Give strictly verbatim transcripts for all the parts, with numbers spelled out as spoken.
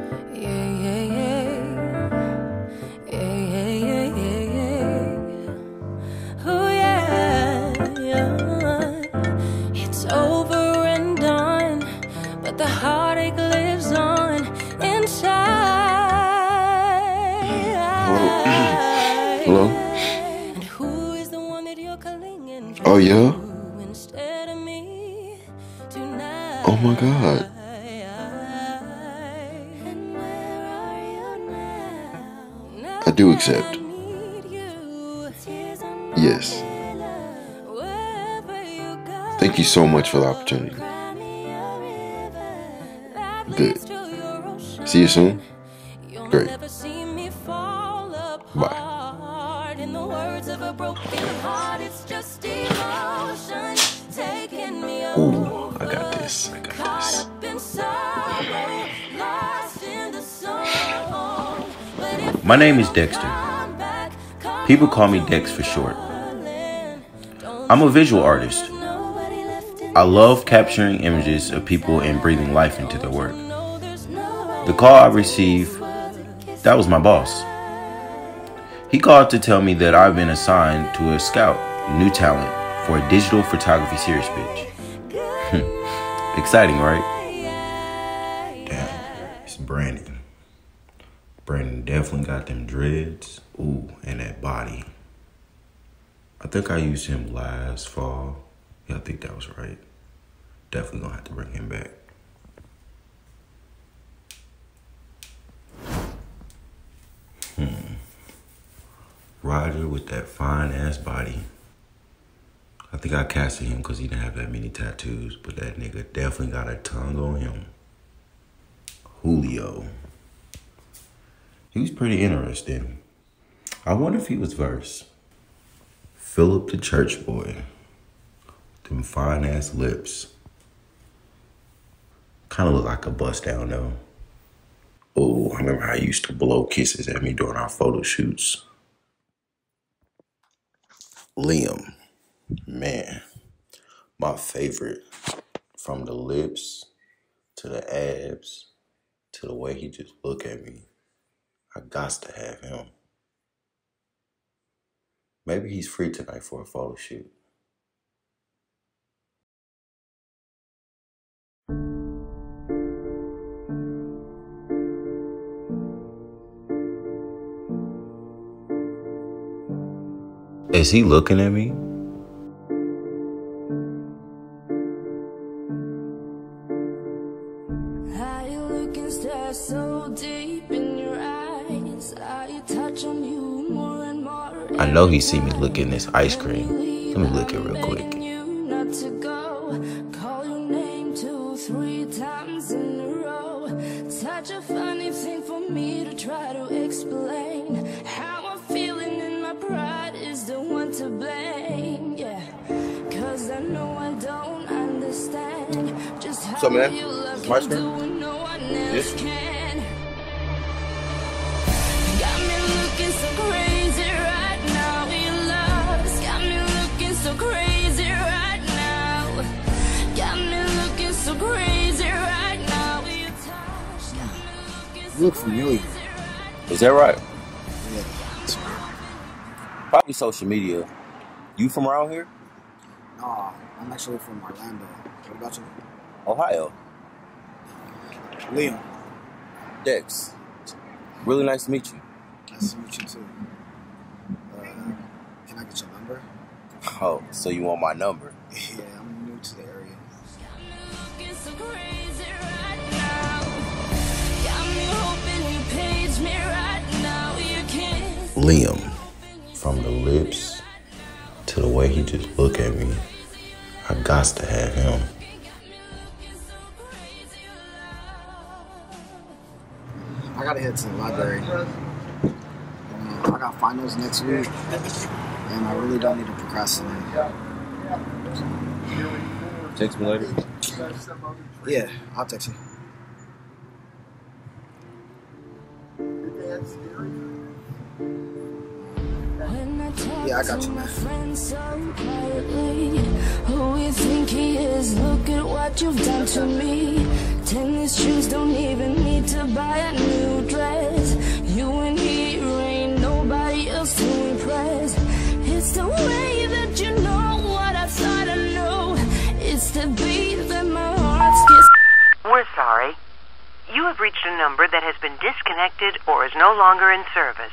The heartache lives on inside. Hello? Hello? And who is the one that you're clinging to? Oh, yeah? Instead of me tonight. Oh, my God. And where are you now? I do accept. I need you. Tears on my Yes. pillow. Wherever you go. Thank you so much for the opportunity. Good. See you soon. Great. Bye. In the words of a broken heart, it's just emotion taking me over. Ooh, I got this. I got Caught this. up in sorrow, lost in the song. But if My name is Dexter. I'm back, come People call me Dex for short. calling. I'm a visual artist. Nobody left in I love capturing images of people and breathing life into their work. no, there's nobody. The call I received, that was my boss. He called to tell me that I've been assigned to a scout, new talent, for a digital photography series pitch. Exciting, right? Damn, it's Brandon. Brandon definitely got them dreads. Ooh, and that body. I think I used him last fall. Yeah, I think that was right. Definitely gonna have to bring him back. Hmm. Roger with that fine ass body. I think I casted him because he didn't have that many tattoos, but that nigga definitely got a tongue on him. Julio. He was pretty interesting. I wonder if he was verse. Philip the church boy. Them fine ass lips. Kind of look like a bust down though. Oh, I remember how he used to blow kisses at me during our photo shoots. Liam, man, my favorite. From the lips to the abs to the way he just look at me. I got to have him. Maybe he's free tonight for a photo shoot. Is he looking at me? I look and stare so deep in your eyes. I touch on you more and more. I know he see me licking this ice cream. Let me lick it real quick. You not to go. Call your name two, three times in a row. Such a funny thing for me to try to explain. How I'm feeling in my pride is the one to blame. Yeah, cause I know I don't understand just how What's up, man? you love Some ice can cream? do what no one else Yes. can. Got me looking so crazy right now. Your love's got me looking so crazy right now. Got me looking so crazy right now. Your touch got me looking so You look familiar. Is that right? Yeah, that's weird. Probably social media. You from around here? Nah, I'm actually from Orlando. What about you? Ohio. Liam. Dex. Really nice to meet you. Nice to meet you too. Uh, can I get your number? Oh, so you want my number? Yeah, I'm new to the area. looking so crazy right now. Got me hoping you page me right now. You kiss. Liam. From the lips to the way he just look at me, I got to have him. I gotta head to the library. And, uh, I got finals next week, and I really don't need to procrastinate. Text me later. Yeah, I'll text you. Yeah, I got you, man. Who you think he is? Look at what you've done to me. Tennis shoes don't even need to buy a have reached a number that has been disconnected or is no longer in service.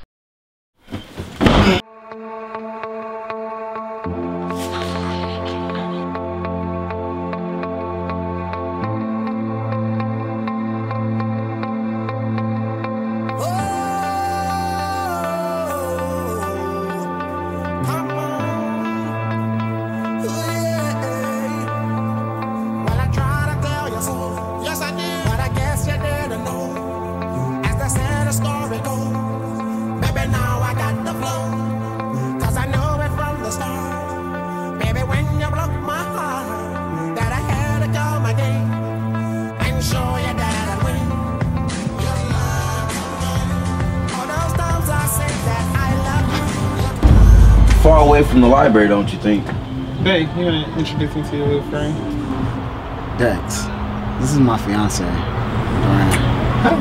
Far away from the library, don't you think? Hey, you want to introduce me to your little friend? Dex, this is my fiance, Duran. Hi.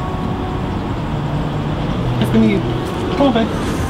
Nice to meet you. Come on, babe.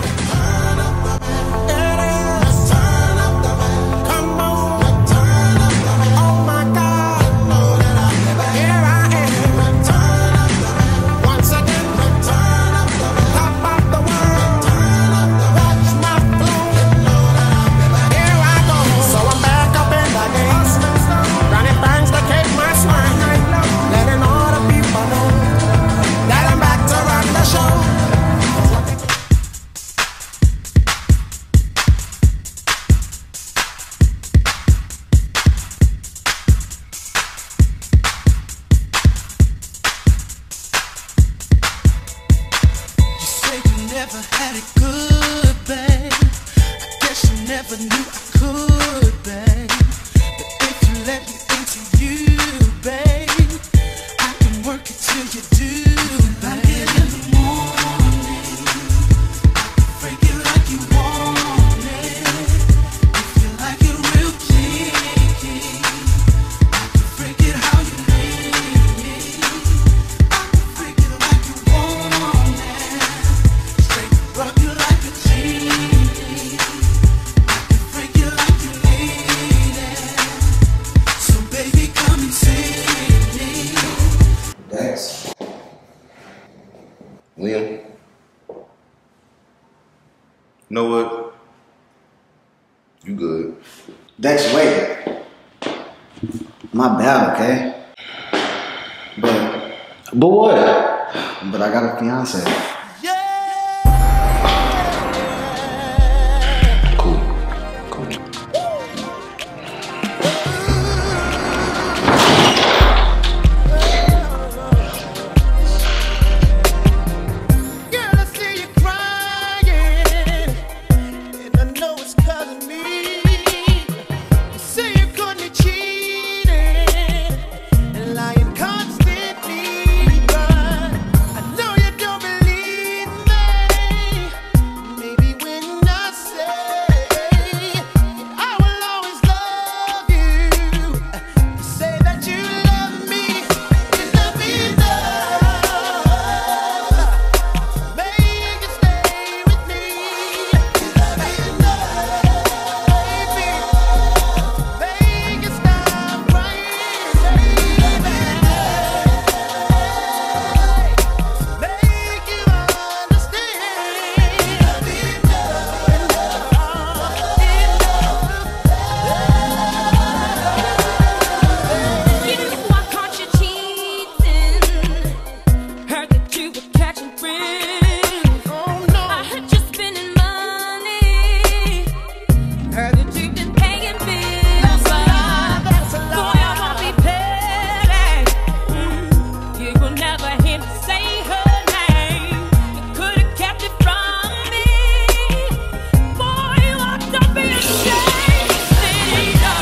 Never had it good, babe. I guess you never knew I could, babe. But if you let me into you, babe, I can work it till you do, babe. In the morning, I can freak it like you want it. If you like it real kinky, I can freak it how you need it. I can freak it like you want it. Rock you like a genie. I can freak you like you need it. So baby, come and see me. Dex. Liam. You know what? You good. Dex, wait. My bad, okay? But, But what? but I got a fiance. Cool. Cool. Girl, I see you crying, and I know it's 'cause of me. You say you caught me cheating and lying constantly, but I know you don't believe me. Maybe when I say I will always love you, you say that you love me, you love me enough. Make it stay with me. You love me enough, baby. Make it stop crying, baby. Make you understand. You love me You know I caught you cheating. Heard that you were catching friends. Oh no. I heard you spending money. Heard that you've been paying bills. But I, That's a boy, I won't be petty. Mm, You will never hear me say her name. You could have kept it from me. Boy, you ought to be ashamed. Say no.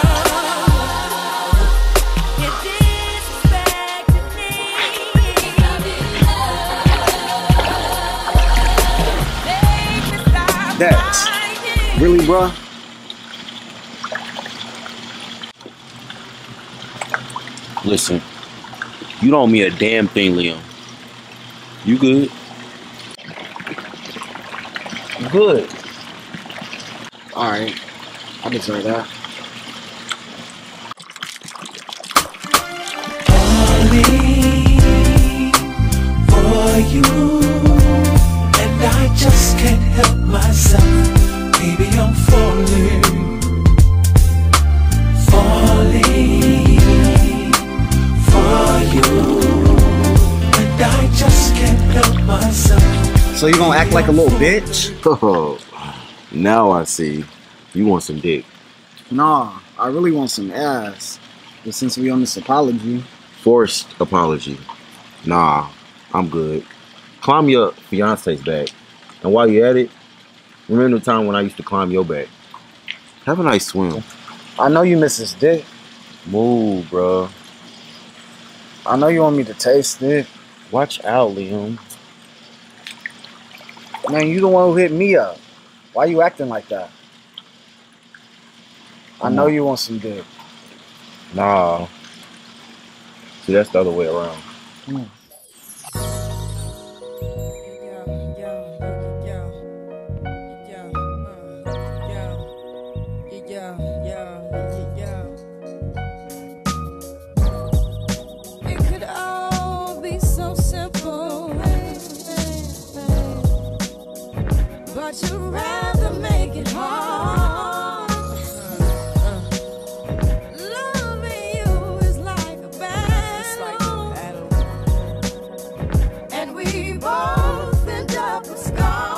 You disrespected me. Make me stop Dex, crying. really, bruh? Listen, you don't owe me a damn thing, Liam. You good? Good. Alright, I deserve that. Only So you gonna act like a little bitch? Oh, now I see. You want some dick. Nah, I really want some ass. But since we on this apology. Forced apology. Nah, I'm good. Climb your fiance's back. And while you're at it, remember the time when I used to climb your back. Have a nice swim. I know you miss his dick. Move, bro. I know you want me to taste it. Watch out, Liam. Man, you the one who hit me up. Why you acting like that? I know you want some dick. Nah. See, that's the other way around. Mm. It could all be so simple, but you'd rather make it hard. Loving you is like a battle, and we both end up with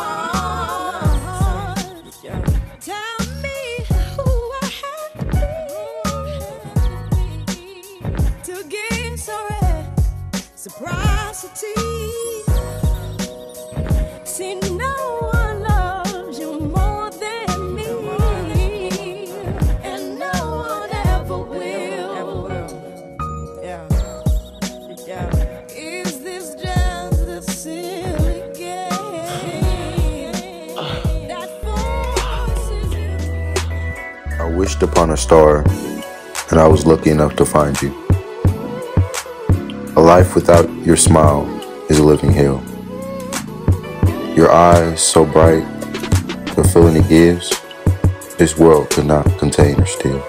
scars. Tell me who I have to be to give so reciprocity. See, no one loves you more than me, and no one ever will. Yeah, yeah. Is this just a silly game that forces you? I wished upon a star, and I was lucky enough to find you. A life without your smile is a living hell. Your eyes so bright, the feeling it gives, this world could not contain or steal.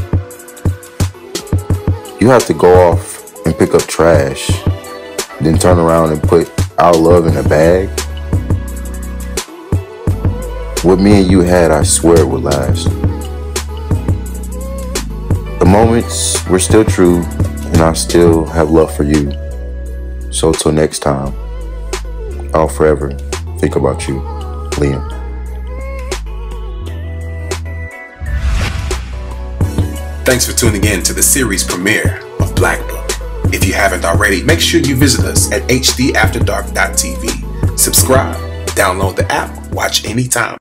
You have to go off and pick up trash, then turn around and put our love in a bag. What me and you had, I swear it would last. The moments were still true, and I still have love for you. So till next time, I'll forever think about you, Liam. Thanks for tuning in to the series premiere of Black Book. If you haven't already, make sure you visit us at h d after dark dot t v. Subscribe, download the app, watch anytime.